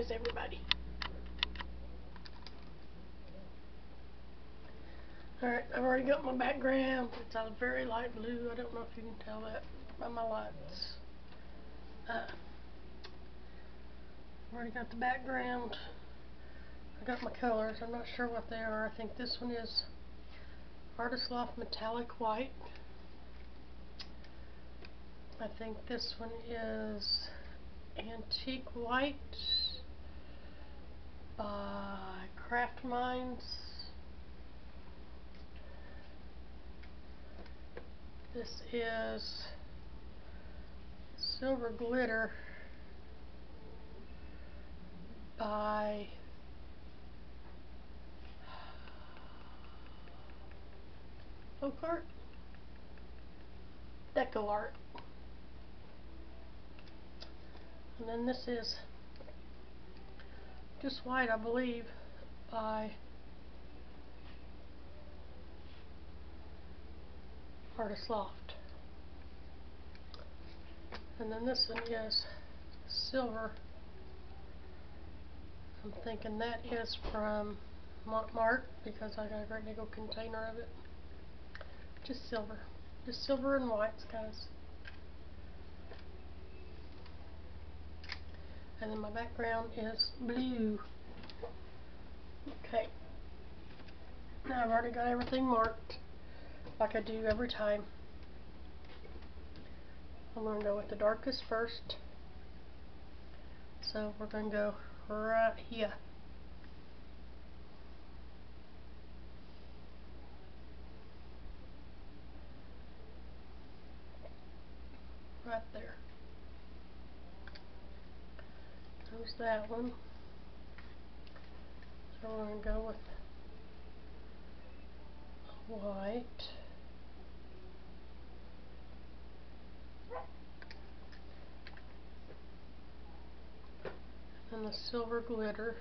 Surprise everybody. Alright, I've already got my background. It's a very light blue. I don't know if you can tell that by my lights. I've already got the background. I got my colors. I'm not sure what they are. I think this one is Artist Loft Metallic White. I think this one is Antique White by Craft Minds. This is Silver Glitter by Folkart? Deco-Art. And then this is Just White, I believe, by Artist Loft. And then this one is Silver. I'm thinking that is from Montmartre because I got a great big old container of it. Just silver. Just silver and whites, guys. And then my background is blue. Okay. Now I've already got everything marked like I do every time. I'm going to go with the darkest first. So we're going to go right here. Right there. There's that one. So we're going to go with white. And the silver glitter.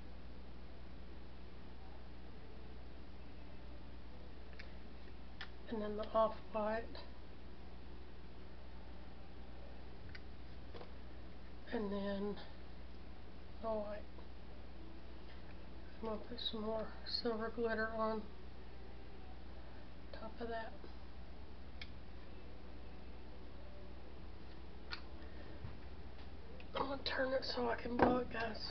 And then the off-white. And then the white. I'm going to put some more silver glitter on top of that. I'm going to turn it so I can blow it, guys.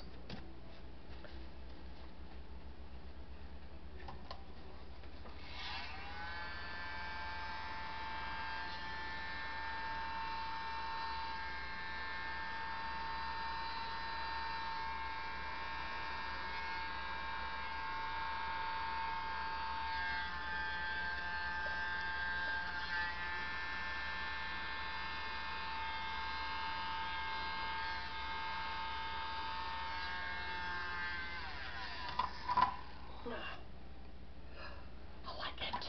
I like it.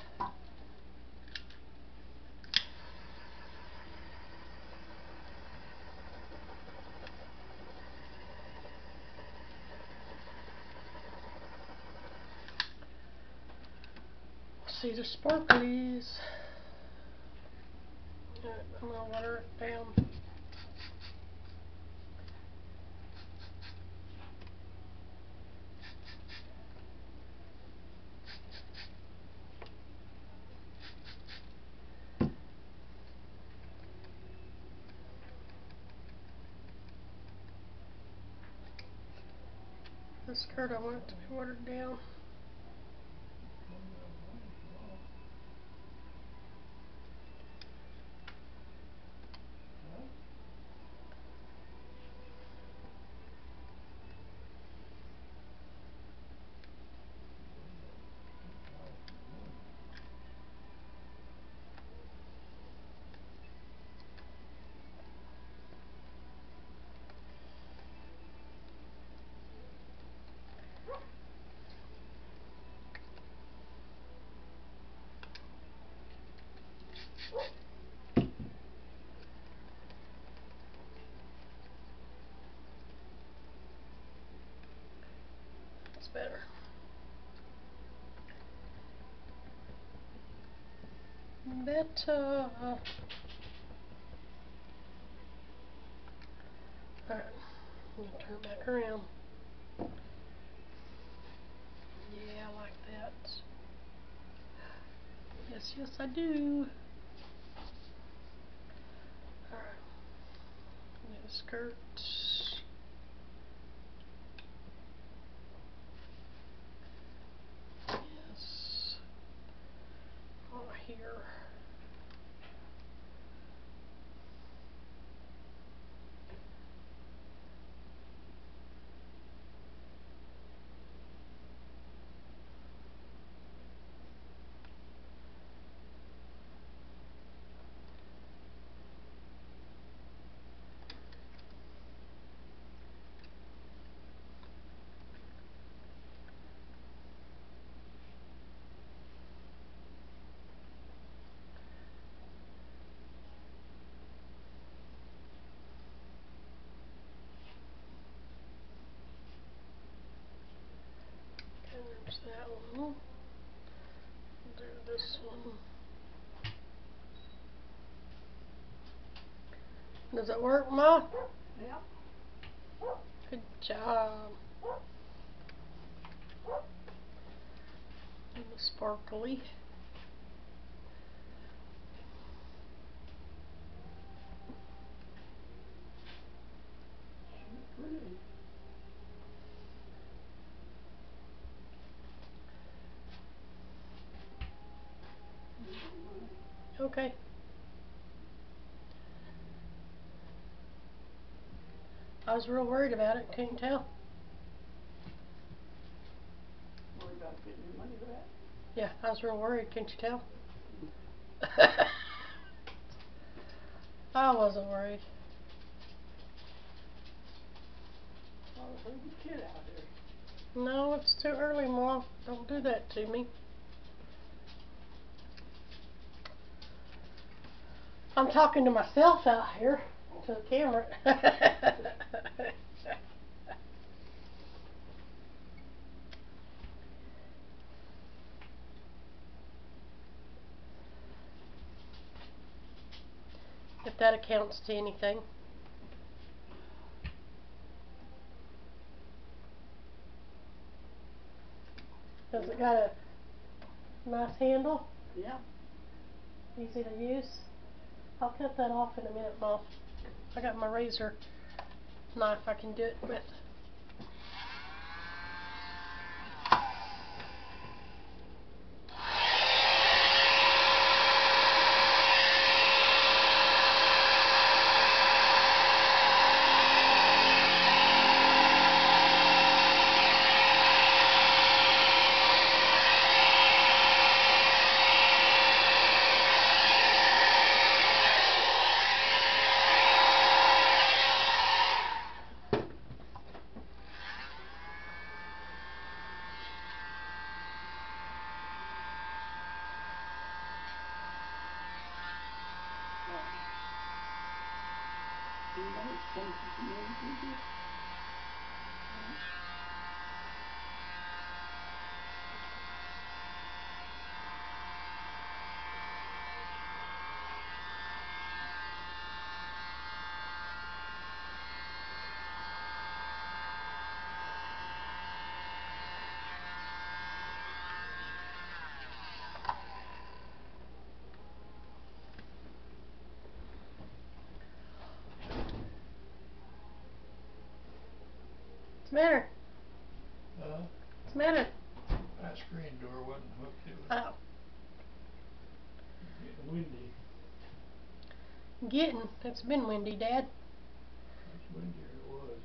See the sparklies. I'm going to water it down. This skirt, I want it to be watered down. It's better. Better. Alright. I'm gonna turn it back around. Yeah, I like that. Yes, yes, I do. Alright. Get a skirt. Yes. Right here. There's that one. Do this one. Does it work, Ma? Yeah. Good job. And the sparkly. Pretty. Okay. I was real worried about it, couldn't you tell? Worried about getting your money back? Yeah, I was real worried, couldn't you tell? I wasn't worried. I was a little kid out there. No, it's too early, Ma. Don't do that to me. I'm talking to myself out here, to the camera. If that accounts to anything. Does it got a nice handle? Yeah. Easy to use? I'll cut that off in a minute, Ma. I got my razor knife I can do it with. Anybody came to the meeting, did you? What's the matter? What's the matter? That screen door wasn't hooked to it. Oh. Getting windy. Getting. It's been windy, Dad. It's windier it was.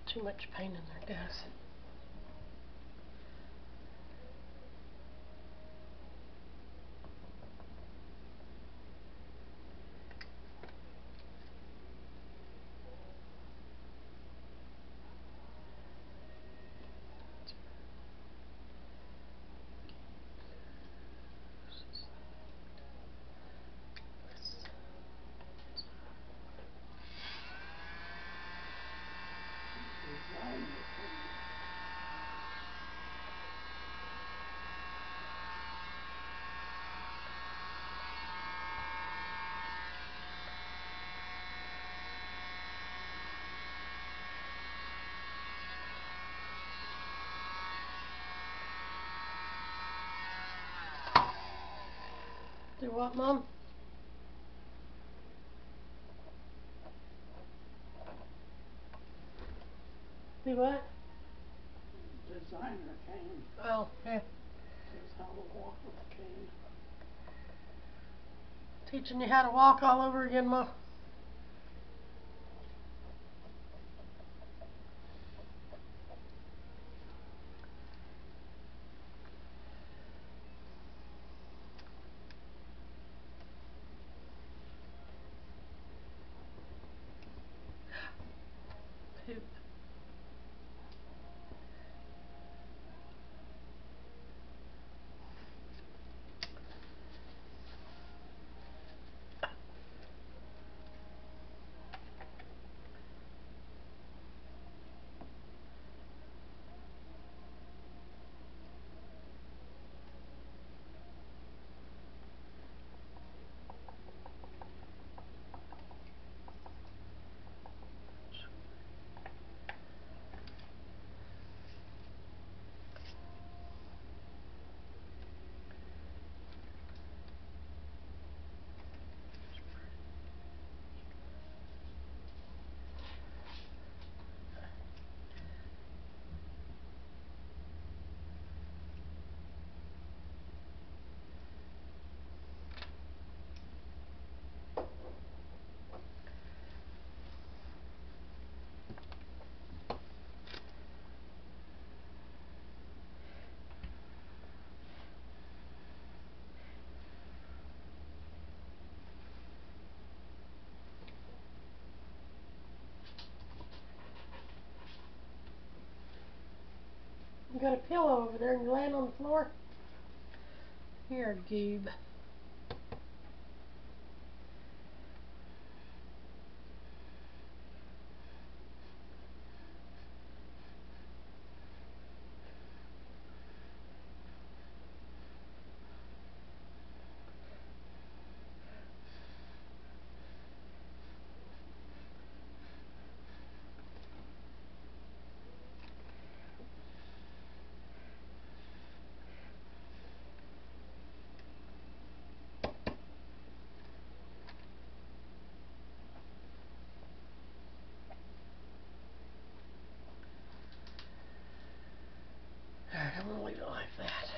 Too much pain in there, guys. Designer cane. Do what, Mom? Do what? Designer cane. Oh, yeah. Says how to walk with a cane. Teaching you how to walk all over again, Mom. Poop. You got a pillow over there and you're laying on the floor? You're a goob. Alright, I'm gonna leave it like that.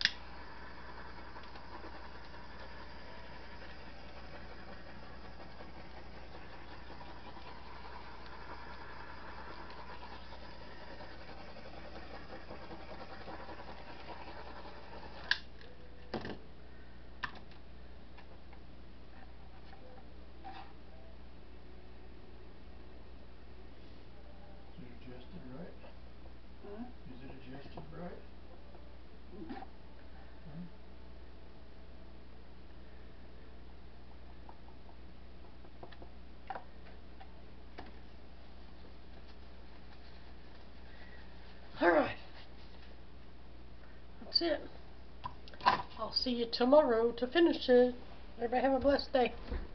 Is it adjusted right? Huh? Is it adjusted right? Mhm. Huh? Alright. That's it. I'll see you tomorrow to finish it. Everybody have a blessed day.